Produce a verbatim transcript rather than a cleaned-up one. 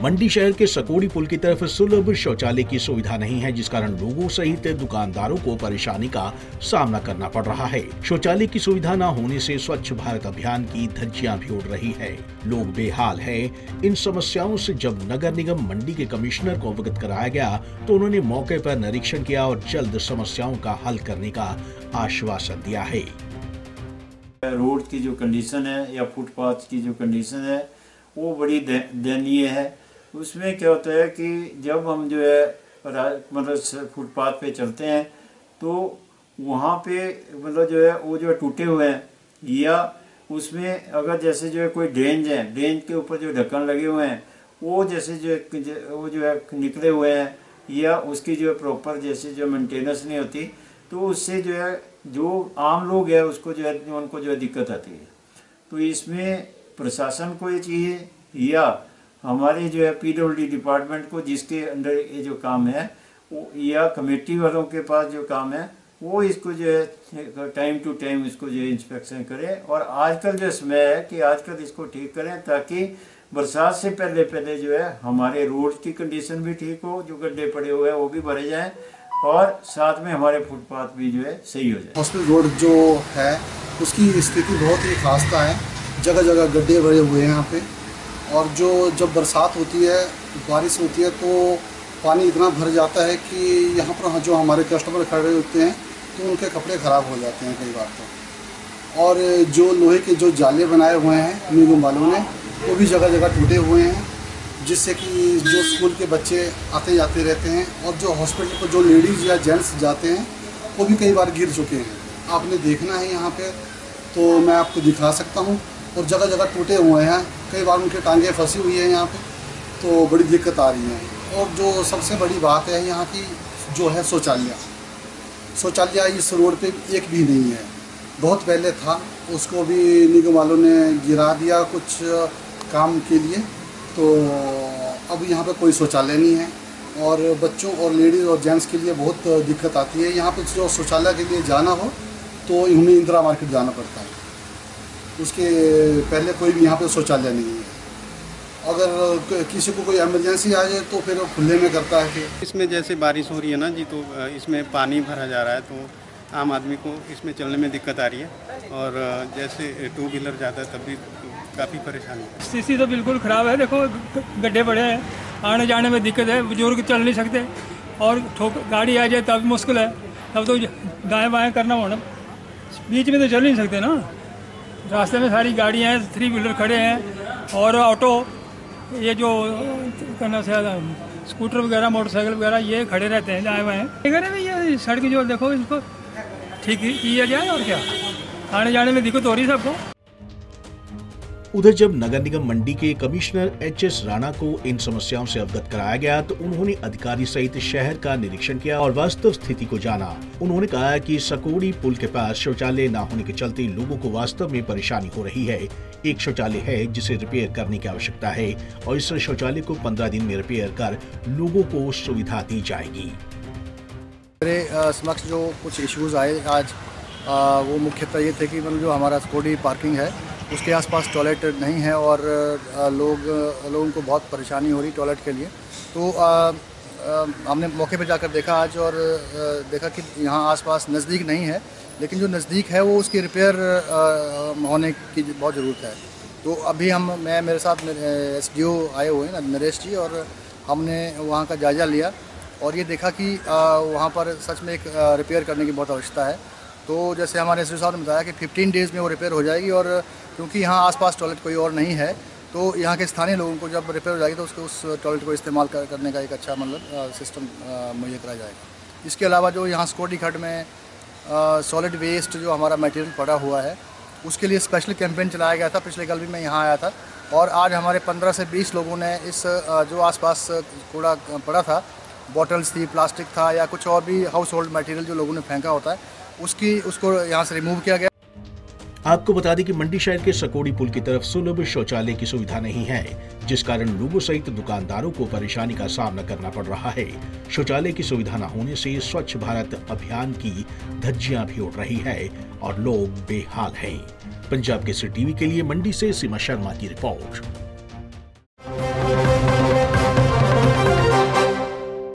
मंडी शहर के सकौड़ी पुल की तरफ सुलभ शौचालय की सुविधा नहीं है, जिस कारण लोगों सहित दुकानदारों को परेशानी का सामना करना पड़ रहा है। शौचालय की सुविधा न होने से स्वच्छ भारत अभियान की धज्जियां भी उड़ रही है। लोग बेहाल हैं। इन समस्याओं से जब नगर निगम मंडी के कमिश्नर को अवगत कराया गया तो उन्होंने मौके पर निरीक्षण किया और जल्द समस्याओं का हल करने का आश्वासन दिया है। रोड की जो कंडीशन है या फुटपाथ की जो कंडीशन है वो बड़ी दयनीय है। उसमें क्या होता है कि जब हम जो है मतलब फुटपाथ पे चलते हैं तो वहाँ पे मतलब जो है वो जो है टूटे हुए हैं, या उसमें अगर जैसे जो है कोई ड्रेन है, ड्रेन के ऊपर जो ढक्कन लगे हुए हैं वो जैसे जो वो जो है निकले हुए हैं, या उसकी जो है प्रॉपर जैसे जो मेंटेनेंस नहीं होती, तो उससे जो है जो आम लोग हैं उसको जो है उनको जो है दिक्कत आती है। तो इसमें प्रशासन को ये चाहिए या हमारे जो है पीडब्ल्यूडी डिपार्टमेंट को, जिसके अंडर ये जो काम है वो, या कमेटी वालों के पास जो काम है वो इसको जो है टाइम टू टाइम इसको जो है इंस्पेक्शन करें। और आजकल जो समय है कि आजकल इसको ठीक करें ताकि बरसात से पहले पहले जो है हमारे रोड की कंडीशन भी ठीक हो, जो गड्ढे पड़े हुए हैं वो भी भरे जाएं और साथ में हमारे फुटपाथ भी जो है सही हो जाए। हॉस्पिटल रोड जो है उसकी स्थिति बहुत ही खास्ता है, जगह जगह गड्ढे भरे हुए हैं यहाँ पे। और जो जब बरसात होती है, बारिश होती है तो पानी इतना भर जाता है कि यहाँ पर जो हमारे कस्टमर खड़े होते हैं तो उनके कपड़े ख़राब हो जाते हैं कई बार तो। और जो लोहे के जो जाले बनाए हुए हैं निगम वालों ने वो भी जगह जगह टूटे हुए हैं, जिससे कि जो स्कूल के बच्चे आते जाते रहते हैं और जो हॉस्पिटल को जो लेडीज़ या जेंट्स जाते हैं वो भी कई बार गिर चुके हैं। आपने देखना है यहाँ पे तो मैं आपको दिखा सकता हूँ। और जगह जगह टूटे हुए हैं, कई बार उनके टांगे फंसी हुई है यहाँ पे, तो बड़ी दिक्कत आ रही है। और जो सबसे बड़ी बात है यहाँ की जो है शौचालय शौचालय इस रोड पे एक भी नहीं है। बहुत पहले था, उसको भी निगम वालों ने गिरा दिया कुछ काम के लिए, तो अब यहाँ पे कोई शौचालय नहीं है और बच्चों और लेडीज़ और जेंट्स के लिए बहुत दिक्कत आती है। यहाँ पे जो शौचालय के लिए जाना हो तो उन्हें इंदिरा मार्केट जाना पड़ता है, उसके पहले कोई भी यहाँ पे शौचालय नहीं है। अगर किसी को कोई इमरजेंसी आ जाए तो फिर वो खुले में करता है। फिर इसमें जैसे बारिश हो रही है ना जी, तो इसमें पानी भरा जा रहा है तो आम आदमी को इसमें चलने में दिक्कत आ रही है। और जैसे टू व्हीलर जाता है तब भी काफ़ी परेशानी है। स्थिति तो बिल्कुल ख़राब है। देखो गड्ढे पड़े हैं, आने जाने में दिक्कत है, बुजुर्ग चल नहीं सकते और ठोक गाड़ी आ जाए तब मुश्किल है, तब तो दाएँ बाएँ करना होना, बीच में तो चल नहीं सकते ना। रास्ते में सारी गाड़ियाँ हैं, थ्री व्हीलर खड़े हैं और ऑटो, ये जो करना से स्कूटर वगैरह मोटरसाइकिल वगैरह ये खड़े रहते हैं दाएँ बाएँ। अगर ये सड़क जो देखो इसको ठीक किया जाए और क्या, आने जाने में दिक्कत हो रही है सबको। उधर जब नगर निगम मंडी के कमिश्नर एच एस राणा को इन समस्याओं से अवगत कराया गया तो उन्होंने अधिकारी सहित शहर का निरीक्षण किया और वास्तव स्थिति को जाना। उन्होंने कहा कि सकौड़ी पुल के पास शौचालय न होने के चलते लोगों को वास्तव में परेशानी हो रही है। एक शौचालय है जिसे रिपेयर करने की आवश्यकता है और इस शौचालय को पंद्रह दिन में रिपेयर कर लोगों को सुविधा दी जाएगी। मेरे समक्ष जो कुछ इश्यूज आए आज, आ, वो मुख्यतः ये थे कि मतलब जो हमारा सकौड़ी पार्किंग है उसके आसपास टॉयलेट नहीं है और लोग लोगों को बहुत परेशानी हो रही टॉयलेट के लिए। तो आ, आ, हमने मौके पर जाकर देखा आज और आ, देखा कि यहाँ आसपास नज़दीक नहीं है, लेकिन जो नज़दीक है वो उसकी रिपेयर होने की बहुत ज़रूरत है। तो अभी हम मैं मेरे साथ एस डी ओ आए हुए हैं नरेश जी, और हमने वहाँ का जायज़ा लिया और ये देखा कि वहाँ पर सच में एक रिपेयर करने की बहुत आवश्यकता है। तो जैसे हमारे एस डी ओ साहब ने बताया कि पंद्रह डेज़ में वो रिपेयर हो जाएगी, और क्योंकि यहाँ आसपास टॉयलेट कोई और नहीं है तो यहाँ के स्थानीय लोगों को जब रिपेयर हो जाएगी तो उसको उस टॉयलेट को इस्तेमाल कर, करने का एक अच्छा मतलब सिस्टम मुहैया कराया जाएगा। इसके अलावा जो यहाँ सकौड़ी खड्ड में सॉलिड वेस्ट जो हमारा मटेरियल पड़ा हुआ है उसके लिए स्पेशल कैंपेन चलाया गया था। पिछले कल भी मैं यहाँ आया था और आज हमारे पंद्रह से बीस लोगों ने इस जो आसपास कूड़ा पड़ा था, बॉटल्स थी, प्लास्टिक था या कुछ और भी हाउस होल्ड मटेरियल जो लोगों ने फेंका होता है, उसकी उसको यहाँ से रिमूव किया गया। आपको बता दें कि मंडी शहर के सकौड़ी पुल की तरफ सुलभ शौचालय की सुविधा नहीं है, जिस कारण लोगों सहित दुकानदारों को परेशानी का सामना करना पड़ रहा है। शौचालय की सुविधा न होने से स्वच्छ भारत अभियान की धज्जियां भी उड़ रही है और लोग बेहाल हैं। पंजाब केसरी टीवी के लिए मंडी से सीमा शर्मा की रिपोर्ट।